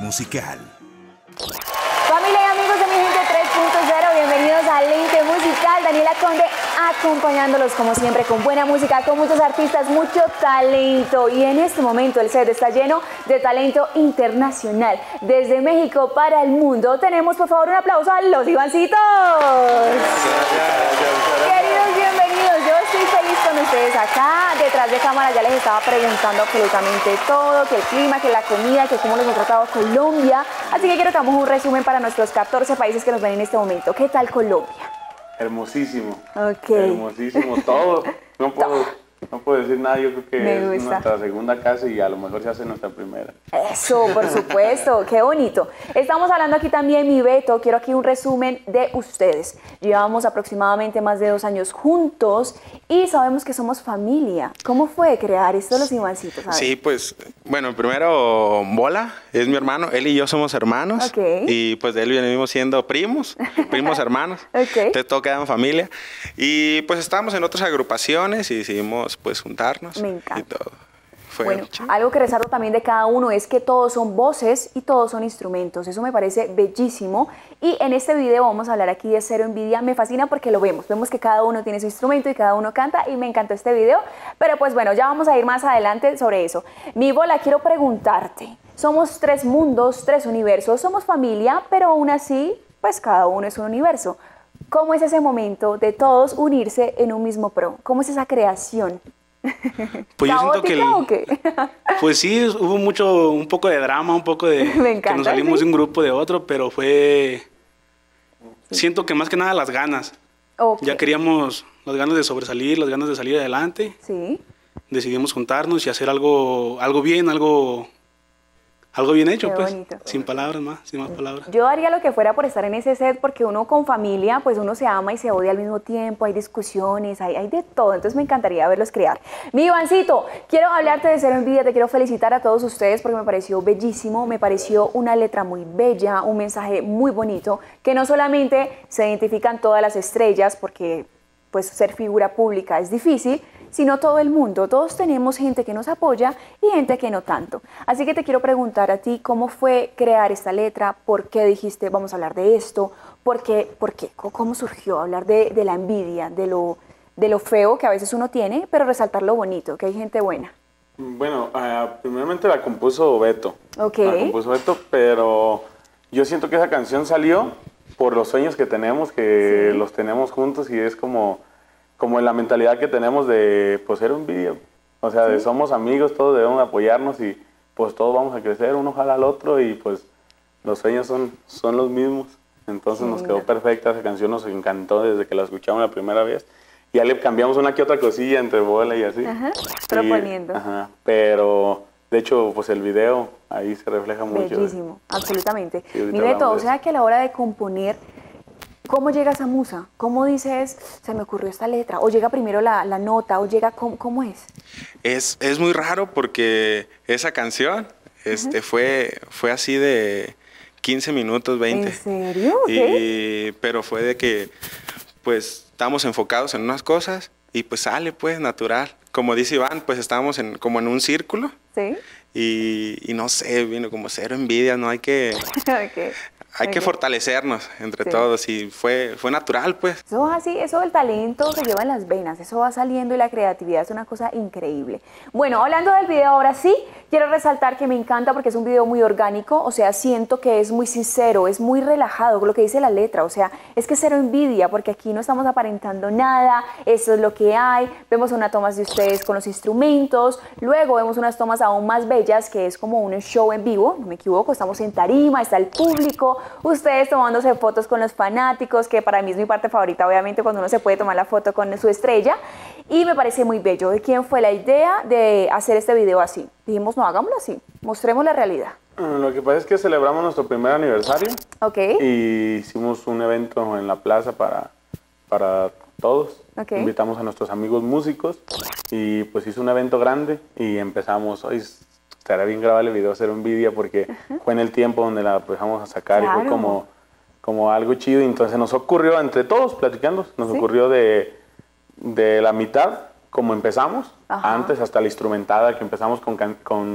musical. Familia y amigos de Mi Gente 3.0, bienvenidos a Lente Musical. Daniela Conde acompañándolos como siempre con buena música, con muchos artistas, mucho talento. Y en este momento el set está lleno de talento internacional. Desde México para el mundo tenemos por favor un aplauso a los Ivancitos. Queridos, bienvenidos. Yo estoy feliz con ustedes acá. Detrás de cámara ya les estaba preguntando absolutamente todo, que el clima, que la comida, que cómo los ha tratado Colombia. Así que quiero que hagamos un resumen para nuestros 14 países que nos ven en este momento. ¿Qué tal Colombia? Hermosísimo. Ok. Hermosísimo, todo. No puedo decir nada, yo creo que es nuestra segunda casa y a lo mejor se hace nuestra primera. Eso, por supuesto, qué bonito. Estamos hablando aquí también, mi Beto, quiero aquí un resumen de ustedes. Llevamos aproximadamente más de 2 años juntos y sabemos que somos familia. ¿Cómo fue crear esto de los Ivancitos? Sí, pues, bueno, primero Bola, es mi hermano, él y yo somos hermanos. Okay. Y pues de él venimos siendo primos hermanos. Okay. Entonces todo queda en familia. Y pues estábamos en otras agrupaciones y decidimos pues juntarnos. Me encanta. Y todo. Fue bueno, chido. algo que resalto también de cada uno es que todos son voces y todos son instrumentos. Eso me parece bellísimo. Y en este video vamos a hablar aquí de Cero Envidia. Me fascina porque lo vemos. Vemos que cada uno tiene su instrumento y cada uno canta y me encantó este video. Pero pues bueno, ya vamos a ir más adelante sobre eso. Mi Bola, quiero preguntarte. Somos 3 mundos, 3 universos. Somos familia, pero aún así, pues cada uno es un universo. ¿Cómo es ese momento de todos unirse en un mismo pro? ¿Cómo es esa creación? Pues yo siento que ¿O qué? pues sí, hubo un poco de drama, un poco de Me encanta, que nos salimos ¿sí? de un grupo de otro, pero fue siento que más que nada las ganas. Okay. Ya queríamos las ganas de sobresalir, las ganas de salir adelante. Sí. Decidimos juntarnos y hacer algo bien, algo bien hecho, Qué pues, bonito. sin palabras más, sin más palabras. Yo haría lo que fuera por estar en ese set porque uno con familia, pues uno se ama y se odia al mismo tiempo, hay discusiones, hay de todo, entonces me encantaría verlos crear. Mi Ivancito, quiero hablarte de Cero Envidia, te quiero felicitar a todos ustedes porque me pareció bellísimo, me pareció una letra muy bella, un mensaje muy bonito, que no solamente se identifican todas las estrellas porque pues ser figura pública es difícil, sino todo el mundo. Todos tenemos gente que nos apoya y gente que no tanto. Así que te quiero preguntar a ti, ¿cómo fue crear esta letra? ¿Por qué dijiste, vamos a hablar de esto? ¿Por qué? ¿Cómo surgió hablar de la envidia, de lo feo que a veces uno tiene, pero resaltar lo bonito, que hay gente buena? Bueno, primeramente la compuso Beto. Ok. La compuso Beto, pero yo siento que esa canción salió por los sueños que tenemos, que los tenemos juntos y es como la mentalidad que tenemos de pues ser envidia. O sea, de somos amigos, todos debemos apoyarnos y pues todos vamos a crecer, uno jala al otro y pues los sueños son los mismos. Entonces nos quedó perfecta esa canción, nos encantó desde que la escuchamos la primera vez. Ya le cambiamos una que otra cosilla entre Bola y así. Ajá, proponiendo. Pero de hecho pues el video ahí se refleja mucho. Bellísimo, absolutamente. Sí, Mi Beto, o sea que a la hora de componer, ¿cómo llega esa musa? ¿Cómo dices, se me ocurrió esta letra? ¿O llega primero la nota? ¿O llega, cómo es? Es muy raro porque esa canción fue así de 15 minutos, 20. ¿En serio? ¿Qué? Pero fue de que pues estábamos enfocados en unas cosas y pues sale pues natural. Como dice Iván, pues estábamos como en un círculo. Sí. Y no sé, vino como cero envidia, ¿no? Hay que... Hay que fortalecernos entre todos y fue natural, pues. Eso es así, eso del talento se lleva en las venas, eso va saliendo y la creatividad es una cosa increíble. Bueno, hablando del video ahora sí, quiero resaltar que me encanta porque es un video muy orgánico, o sea, siento que es muy sincero, es muy relajado, lo que dice la letra, o sea, es que cero envidia porque aquí no estamos aparentando nada, eso es lo que hay, vemos unas tomas de ustedes con los instrumentos, luego vemos unas tomas aún más bellas que es como un show en vivo, no me equivoco, estamos en tarima, está el público, ustedes tomándose fotos con los fanáticos, que para mí es mi parte favorita, obviamente, cuando uno se puede tomar la foto con su estrella. Y me parece muy bello. ¿De quién fue la idea de hacer este video así? Dijimos, no, hagámoslo así, mostremos la realidad. Lo que pasa es que celebramos nuestro primer aniversario. Ok. Y hicimos un evento en la plaza para todos. Okay. Invitamos a nuestros amigos músicos y pues hizo un evento grande y empezamos, hoy estaría bien grabar el video Cero Envidia porque fue en el tiempo donde la empezamos a sacar y fue como algo chido y entonces nos ocurrió entre todos platicando, nos ocurrió de la mitad como empezamos, antes hasta la instrumentada que empezamos con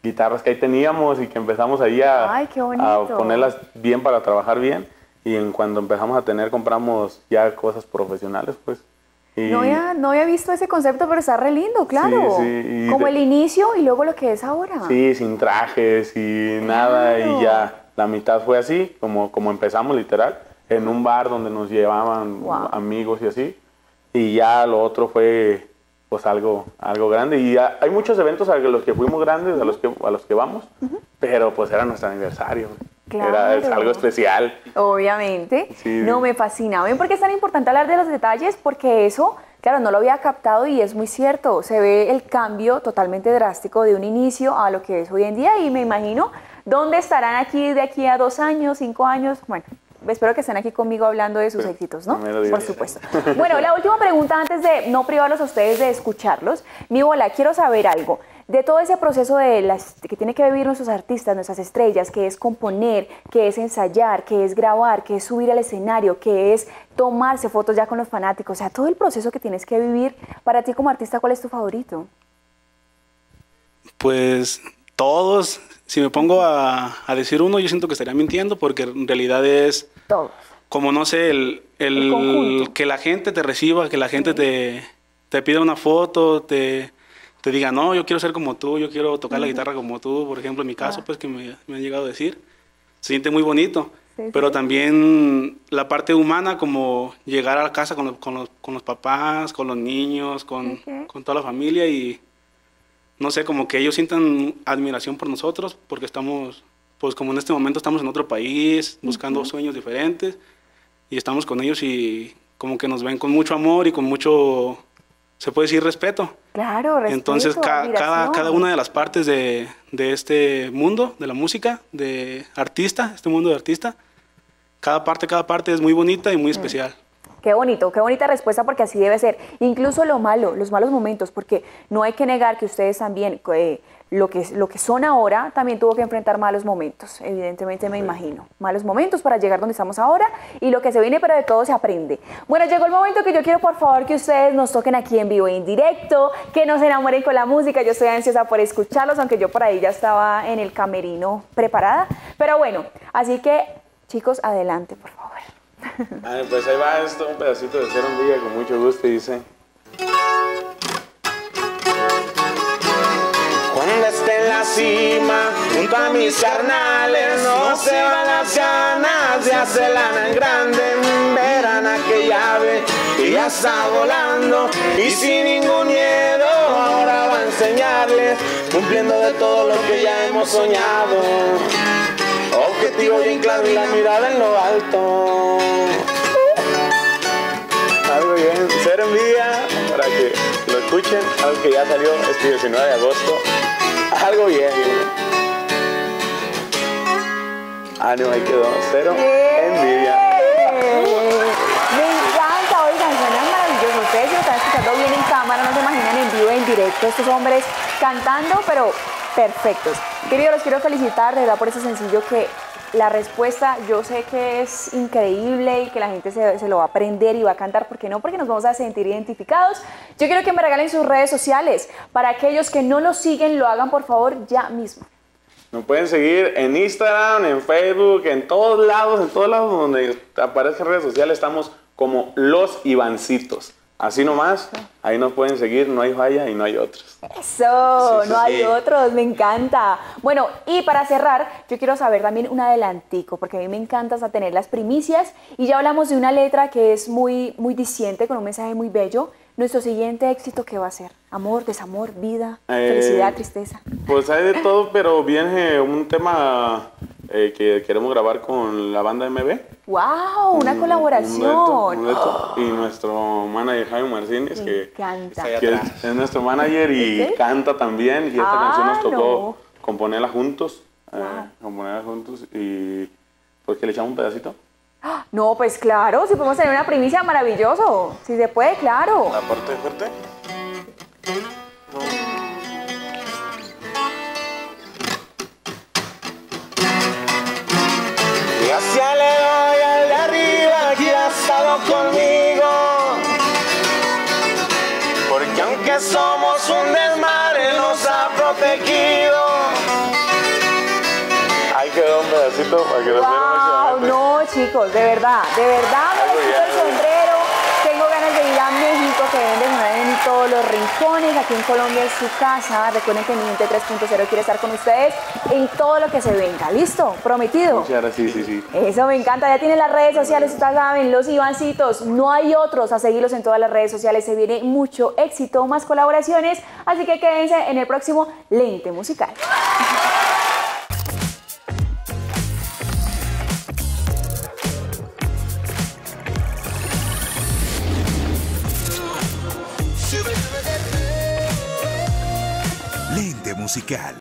guitarras que ahí teníamos y que empezamos ahí Ay, qué a bonito. ponerlas bien para trabajar bien. Y en cuando empezamos a tener, compramos ya cosas profesionales, pues. Y No había visto ese concepto, pero está re lindo, claro. sí, Como el inicio y luego lo que es ahora. sí, sin trajes y nada, y ya la mitad fue así, como empezamos literal, en un bar donde nos llevaban amigos y así. Y ya lo otro fue pues algo grande. Y hay muchos eventos a los que fuimos grandes, a los que vamos, pero pues era nuestro aniversario. Claro. Es algo especial. Obviamente. Sí. No, me fascina. ¿Ven por qué es tan importante hablar de los detalles? Porque eso, claro, no lo había captado y es muy cierto. Se ve el cambio totalmente drástico de un inicio a lo que es hoy en día y me imagino dónde estarán aquí de aquí a 2 años, 5 años. Bueno, espero que estén aquí conmigo hablando de sus éxitos, ¿no? Por supuesto. Bueno, la última pregunta antes de no privarlos a ustedes de escucharlos. Mi bola, quiero saber algo. De todo ese proceso que tiene que vivir nuestros artistas, nuestras estrellas, que es componer, que es ensayar, que es grabar, que es subir al escenario, que es tomarse fotos ya con los fanáticos, o sea, todo el proceso que tienes que vivir, para ti como artista, ¿cuál es tu favorito? Pues todos, si me pongo a decir uno, yo siento que estaría mintiendo porque en realidad es Todos. como, no sé, el conjunto. que la gente te reciba, que la gente te pida una foto, te diga, no, yo quiero ser como tú, yo quiero tocar la guitarra como tú, por ejemplo, en mi caso, pues que me han llegado a decir. Se siente muy bonito, pero también la parte humana, como llegar a la casa con los papás, con los niños, con toda la familia y, no sé, como que ellos sientan admiración por nosotros, porque estamos, pues como en este momento estamos en otro país, buscando sueños diferentes, y estamos con ellos y como que nos ven con mucho amor y con mucho, se puede decir, respeto. Claro, respeto, Entonces, cada admiración. una de las partes de este mundo, de la música, de artista, este mundo de artista, cada parte es muy bonita y muy especial. Qué bonito, qué bonita respuesta porque así debe ser. Incluso lo malo, los malos momentos, porque no hay que negar que ustedes también, lo que son ahora, también tuvo que enfrentar malos momentos, evidentemente me imagino. Malos momentos para llegar donde estamos ahora y lo que se viene, pero de todo se aprende. Bueno, llegó el momento que yo quiero por favor que ustedes nos toquen aquí en vivo e en directo, que nos enamoren con la música. Yo estoy ansiosa por escucharlos, aunque yo por ahí ya estaba en el camerino preparada. Pero bueno, así que chicos, adelante por favor. Pues ahí va un pedacito de Ser un Día con mucho gusto y dice: Cuando esté en la cima, junto a mis carnales, no se van las ganas de hacerla en grande. Verán aquella ave que ya está volando y sin ningún miedo ahora va a enseñarles, cumpliendo de todo lo que ya hemos soñado. Objetivo bien claro y la mirada en lo alto. algo bien, Ser Envidia, para que lo escuchen, algo que ya salió este 19 de agosto, algo bien. Ánimo, ahí quedó, Cero Envidia. Me encanta, oigan, suena maravilloso. Ustedes lo están escuchando bien en cámara, no se imaginan en vivo, en directo, estos hombres cantando, pero perfectos. Queridos, los quiero felicitar de verdad por ese sencillo que la respuesta yo sé que es increíble y que la gente se lo va a aprender y va a cantar, ¿por qué no? Porque nos vamos a sentir identificados. Yo quiero que me regalen sus redes sociales. Para aquellos que no los siguen, lo hagan por favor ya mismo. Nos pueden seguir en Instagram, en Facebook, en todos lados donde aparezcan redes sociales, estamos como Los Ivancitos. Así nomás, ahí nos pueden seguir, no hay falla y no hay otros. Eso, Sí, no hay otros, me encanta. Bueno, y para cerrar, yo quiero saber también un adelantico, porque a mí me encanta hasta tener las primicias, y ya hablamos de una letra que es muy diciente, con un mensaje muy bello. Nuestro siguiente éxito, ¿qué va a ser? Amor, desamor, vida, felicidad, tristeza. Pues hay de todo, pero viene un tema que queremos grabar con la banda MB. ¡Wow! Una colaboración. Un dueto. Y nuestro manager Jaime Martínez, que encanta. es nuestro manager y canta también. Y esta canción nos tocó componerla juntos. Componerla juntos y pues que le echamos un pedacito. No, pues claro, si podemos tener una primicia, maravilloso. Si se puede, claro. La parte fuerte. Gracias le doy al de arriba que ha estado conmigo, porque aunque somos un desmadre nos ha protegido. reto para que lo Wow, no, chicos, de verdad me quito el sombrero. Tengo ganas de ir a México, que deben de sonar en todos los rincones. Aquí en Colombia es su casa. Recuerden que mi gente 3.0 quiere estar con ustedes en todo lo que se venga. ¿Listo? ¿Prometido? Sí. Eso me encanta. Ya tienen las redes sociales, ustedes saben, los Ivancitos. No hay otros, a seguirlos en todas las redes sociales. Se viene mucho éxito, más colaboraciones. Así que quédense en el próximo Lente Musical. Lente Musical.